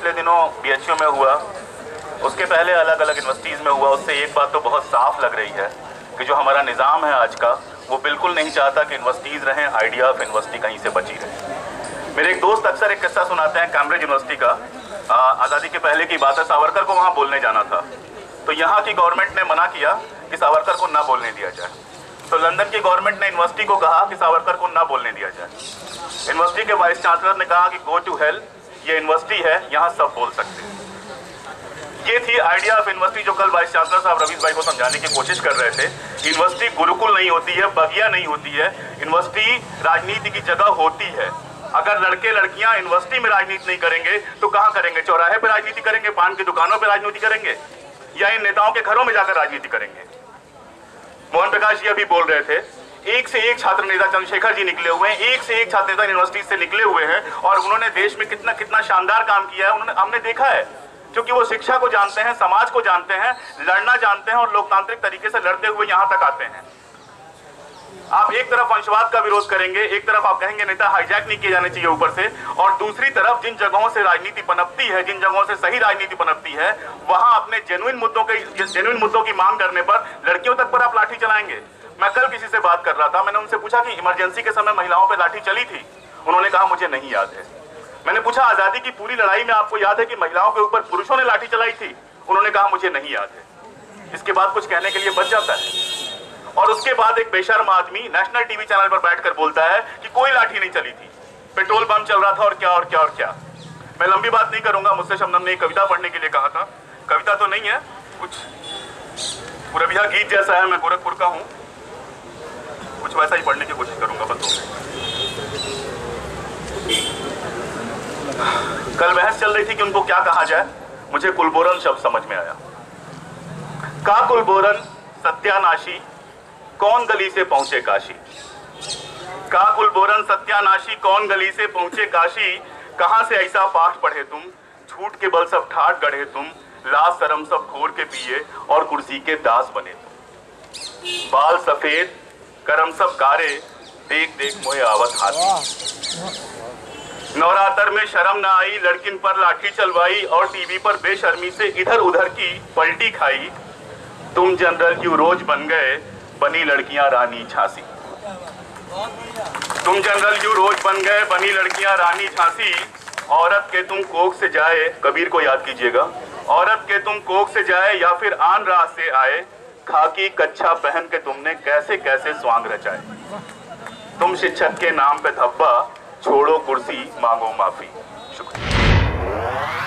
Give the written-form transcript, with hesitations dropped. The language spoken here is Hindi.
पिछले दिनों BHU में हुआ, उसके पहले अलग अलग यूनिवर्सिटीज़ में हुआ, उससे एक बात तो बहुत साफ लग रही है कि जो हमारा निज़ाम है आज का, वो बिल्कुल नहीं चाहता कि यूनिवर्सिटीज़ रहें, आइडिया ऑफ यूनिवर्सिटी कहीं से बची रहे। मेरे एक दोस्त अक्सर एक किस्सा सुनाते हैं कैम्ब्रिज यूनिवर्सिटी का। आज़ादी के पहले की बात है, सावरकर को वहाँ बोलने जाना था, तो यहाँ की गवर्नमेंट ने मना किया कि सावरकर को ना बोलने दिया जाए। तो लंदन की गवर्नमेंट ने यूनिवर्सिटी को कहा कि सावरकर को ना बोलने दिया जाए। यूनिवर्सिटी के वाइस चांसलर ने कहा कि गो टू हेल, ये यूनिवर्सिटी है, यहाँ सब बोल सकते हैं। ये थी आइडिया ऑफ यूनिवर्सिटी जो कल वाइस चांसलर साहब रवीश भाई को समझाने की कोशिश कर रहे थे। यूनिवर्सिटी गुरुकुल नहीं होती है, बगिया नहीं होती है, यूनिवर्सिटी राजनीति की जगह होती है। अगर लड़के लड़कियां यूनिवर्सिटी में राजनीति नहीं करेंगे तो कहां करेंगे? चौराहे पर राजनीति करेंगे, पान की दुकानों पर राजनीति करेंगे, या इन नेताओं के घरों में जाकर राजनीति करेंगे? मोहन प्रकाश जी अभी बोल रहे थे, एक से एक छात्र नेता चंद्रशेखर जी निकले हुए हैं, एक से एक छात्र नेता यूनिवर्सिटी से निकले हुए हैं, और उन्होंने देश में कितना कितना शानदार काम किया है, उन्होंने हमने देखा है, क्योंकि वो शिक्षा को जानते हैं, समाज को जानते हैं, लड़ना जानते हैं, और लोकतांत्रिक तरीके से लड़ते हुए यहां तक आते हैं। आप एक तरफ वंशवाद का विरोध करेंगे, एक तरफ आप कहेंगे नेता हाईजैक नहीं किए जाने चाहिए ऊपर से, और दूसरी तरफ जिन जगहों से राजनीति पनपती है, जिन जगहों से सही राजनीति पनपती है, वहां अपने जेन्युइन मुद्दों की मांग करने पर लड़कियों तक पर आप लाठी चलाएंगे। मैं कल किसी से बात कर रहा था, मैंने उनसे पूछा कि इमरजेंसी के समय महिलाओं पर लाठी चली थी? उन्होंने कहा मुझे नहीं याद है। मैंने पूछा आजादी की पूरी लड़ाई में आपको याद है कि महिलाओं के ऊपर पुरुषों ने लाठी चलाई थी? उन्होंने कहा मुझे नहीं याद है। इसके बाद कुछ कहने के लिए बच जाता है। और उसके बाद एक बेशर्म आदमी नेशनल टीवी चैनल पर बैठकर बोलता है कि कोई लाठी नहीं चली थी, पेट्रोल बम चल रहा था, और क्या और क्या और क्या। मैं लंबी बात नहीं करूंगा, मुझसे शबनम ने एक कविता पढ़ने के लिए कहा था। कविता तो नहीं है, कुछ पूरबिया गीत जैसा है, मैं गोरखपुर का हूं, कुछ वैसा ही पढ़ने की कोशिश करूंगा। बस कल बहस चल रही थी कि उनको क्या कहा जाए, मुझे कुलबोरन शब्द समझ में आया। का कुलबोरन सत्यानाशी, कौन गली से पहुंचे काशी? का कुलबोरन सत्यानाशी, कौन गली से पहुंचे काशी? कहां से ऐसा पाठ पढ़े तुम, झूठ के बल सब ठाठ गढ़े तुम, लाज शर्म सब घोर के पिए और कुर्सी के दास बने तुम। बाल सफेद करम सब कारे, देख देख मोहे आवत हाथी। नवरात्र में शर्म न आई, लड़किन पर लाठी चलवाई, और टीवी पर बेशर्मी से इधर उधर की पलटी खाई। तुम जनरल क्यों रोज बन गए, बनी लड़कियां रानी झांसी। तुम जनरल क्यों रोज बन गए, बनी लड़कियां रानी झांसी। औरत के तुम कोख से जाए, कबीर को याद कीजिएगा, औरत के तुम कोख से जाए या फिर आन राह से आए, खाकी कच्छा पहन के तुमने कैसे कैसे स्वांग रचाए। तुम शिक्षक के नाम पे धब्बा, छोड़ो कुर्सी मांगो माफी। शुक्रिया।